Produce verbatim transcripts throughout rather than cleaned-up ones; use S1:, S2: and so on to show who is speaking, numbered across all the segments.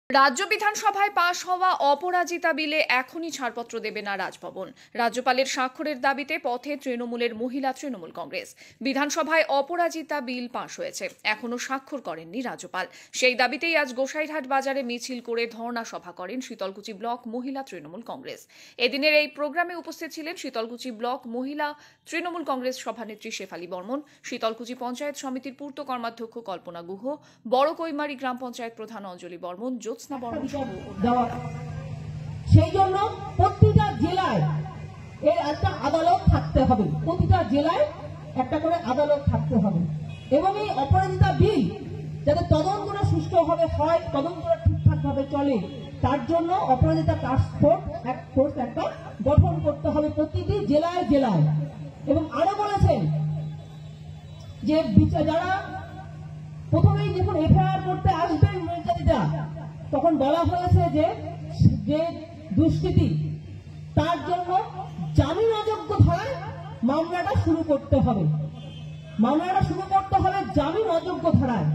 S1: রাজ্য বিধানসভায় পাশ হওয়া অপরাজিতা বিলে এখনই ছাড়পত্র দেবে না রাজভবন। রাজ্যপালের স্বাক্ষরের দাবিতে পথে তৃণমূলের মহিলা তৃণমূল কংগ্রেস। বিধানসভায় অপরাজিতা বিল পাশ হয়েছে, এখনো স্বাক্ষর করেননি রাজ্যপাল। সেই দাবিতেই আজ গোসাইরহাট বাজারে মিছিল করে ধর্ণা সভা করেন শীতলকুচি ব্লক মহিলা তৃণমূল কংগ্রেস। এদিনের এই প্রোগ্রামে উপস্থিত ছিলেন শীতলকুচি ব্লক মহিলা তৃণমূল কংগ্রেস সভানেত্রী শেফালী বর্মন, শীতলকুচি পঞ্চায়েত সমিতির পূর্ত কর্মাধ্যক্ষ কল্পনা গুহ, বড় কৈমারি গ্রাম পঞ্চায়েত প্রধান অঞ্জলি বর্মন,
S2: সেই জন্য প্রতিটা জেলায় এর একটা আদালত থাকতে হবে, প্রতিটা জেলায় একটা করে আদালত থাকতে হবে এবং এই অপরাজিতা বিল যাতে তদন্তটা সুষ্ঠুভাবে হয়, তদন্তটা ঠিকঠাক ভাবে চলে, তার জন্য অপরাজিতা টাস্ক ফোর্স একটা গঠন করতে হবে প্রতিটি জেলায় জেলায়। এবং আরো বলেছেন যে যারা প্রথমেই যখন এফআইআর করতে আসবেন নির্যাতিতা, তখন বলা হয়েছে যে যে দুষ্কৃতী তার জন্য জামিন অযোগ্য ধারায় মামলাটা শুরু করতে হবে, মামলাটা শুরু করতে হবে জামিন অযোগ্য ধারায়।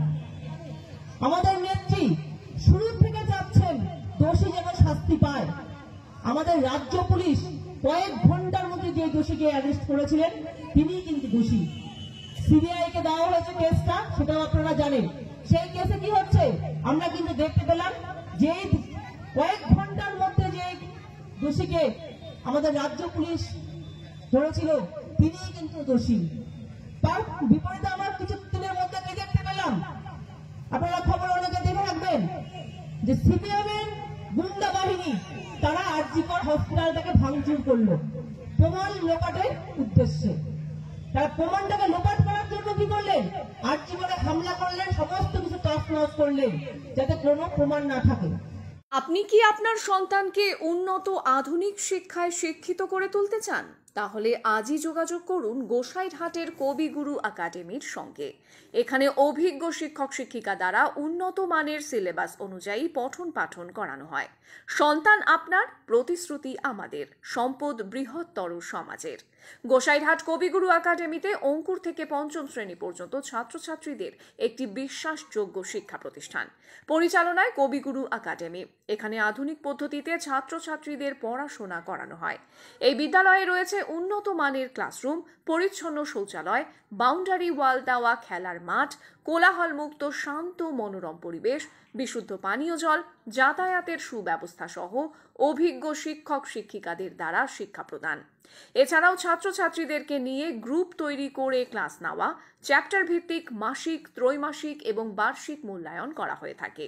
S2: আমাদের নেত্রী শুরু থেকে যাচ্ছেন দোষী যেন শাস্তি পায়। আমাদের রাজ্য পুলিশ কয়েক ঘন্টার মধ্যে যে দোষীকে অ্যারেস্ট করেছিলেন তিনি কিন্তু দোষী। সিবিআই কে দেওয়া হয়েছে কেসটা, সেটাও আপনারা জানেন। সেই কেসে কি হচ্ছে আমরা কিন্তু দেখতে পেলাম যে কয়েক ঘন্টার মধ্যে যে দোষীকে আমাদের রাজ্য পুলিশ ধরেছিল তিনি কিন্তু দোষী। তার বিপরীতে আমরা কিছু দিনের মধ্যে কি দেখতে পেলাম, আপনারা খবর অনেকে দেখে রাখবেন যে সিপিএম এর গুন্ডা বাহিনী তারা আরজিকর হসপিটালটাকে ভাঙচুর করলো প্রমাণ লোপাটের উদ্দেশ্যে। তারা প্রমাণটাকে লোপাট করার জন্য কি করলেন, আরজিকরে হামলা করলেন, সমস্ত কিছু তছনছ করলেন যাতে কোনো প্রমাণ না থাকে।
S1: আপনি কি আপনার সন্তানকে উন্নত আধুনিক শিক্ষায় শিক্ষিত করে তুলতে চান? তাহলে আজই যোগাযোগ করুন গোসাইরহাটের কবিগুরু একাডেমির সঙ্গে। এখানে অভিজ্ঞ শিক্ষক শিক্ষিকা দ্বারা উন্নত মানের সিলেবাস অনুযায়ী পঠন পাঠন করানো হয়। সন্তান আপনার, প্রতিশ্রুতি আমাদের, সম্পদ বৃহত্তর সমাজের। গোসাইরহাট কবিগুরু একাডেমিতে অঙ্কুর থেকে পঞ্চম শ্রেণী পর্যন্ত ছাত্রছাত্রীদের একটি বিশ্বাসযোগ্য শিক্ষা প্রতিষ্ঠান। পরিচালনায় কবিগুরু একাডেমি। এখানে আধুনিক পদ্ধতিতে ছাত্রছাত্রীদের পড়াশোনা করানো হয়। এই বিদ্যালয়ে রয়েছে উন্নত মানের ক্লাসরুম, পরিচ্ছন্ন শৌচালয়, বাউন্ডারি ওয়াল দেওয়া খেলার মাঠ, কোলাহলমুক্ত শান্ত মনোরম পরিবেশ, বিশুদ্ধ পানীয় জল, যাতায়াতের সুব্যবস্থা সহ অভিজ্ঞ শিক্ষক শিক্ষিকাদের দ্বারা শিক্ষা প্রদান। এছাড়াও ছাত্রছাত্রীদেরকে নিয়ে গ্রুপ তৈরি করে ক্লাস নেওয়া, চ্যাপ্টার ভিত্তিক মাসিক, ত্রৈমাসিক এবং বার্ষিক মূল্যায়ন করা হয়ে থাকে।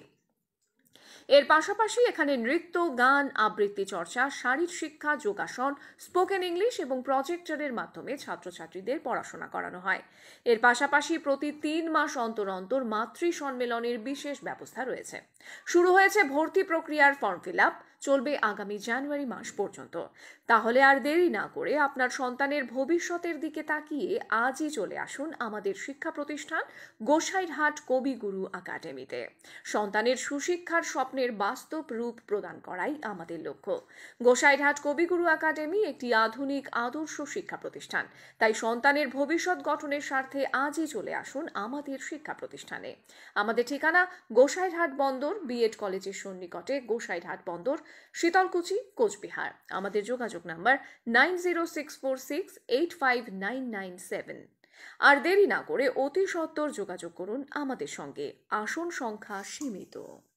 S1: এর পাশাপাশি এখানে নৃত্য, গান, আবৃত্তি চর্চা, শারীর শিক্ষা, যোগাসন, স্পোকেন ইংলিশ এবং প্রজেক্টরের মাধ্যমে ছাত্রছাত্রীদের পড়াশোনা করানো হয়। এর পাশাপাশি প্রতি তিন মাস অন্তর অন্তর মাতৃ সম্মেলনের বিশেষ ব্যবস্থা রয়েছে। শুরু হয়েছে ভর্তি প্রক্রিয়ার ফর্ম ফিল আপ, চলবে আগামী জানুয়ারি মাস পর্যন্ত। তাহলে আর দেরি না করে আপনার সন্তানের ভবিষ্যতের দিকে তাকিয়ে আজই চলে আসুন আমাদের শিক্ষা প্রতিষ্ঠান গোসাইরহাট কবিগুরু একাডেমিতে। সন্তানের সুশিক্ষার স্বপ্নের বাস্তব রূপ প্রদান করাই আমাদের লক্ষ্য। গোসাইরহাট কবিগুরু একাডেমি একটি আধুনিক আদর্শ শিক্ষা প্রতিষ্ঠান, তাই সন্তানের ভবিষ্যৎ গঠনের স্বার্থে আজই চলে আসুন আমাদের শিক্ষা প্রতিষ্ঠানে। আমাদের ঠিকানা গোসাইরহাট বন্দর, বিএড কলেজের সন্নিকটে, গোসাইরহাট বন্দর, শীতলকুচি, কোচবিহার। আমাদের যোগাযোগ number nine zero six four six eight five nine nine seven. আর দেরি না করে অতি সত্বর যোগাযোগ করুন আমাদের সঙ্গে। আসন সংখ্যা সীমিত।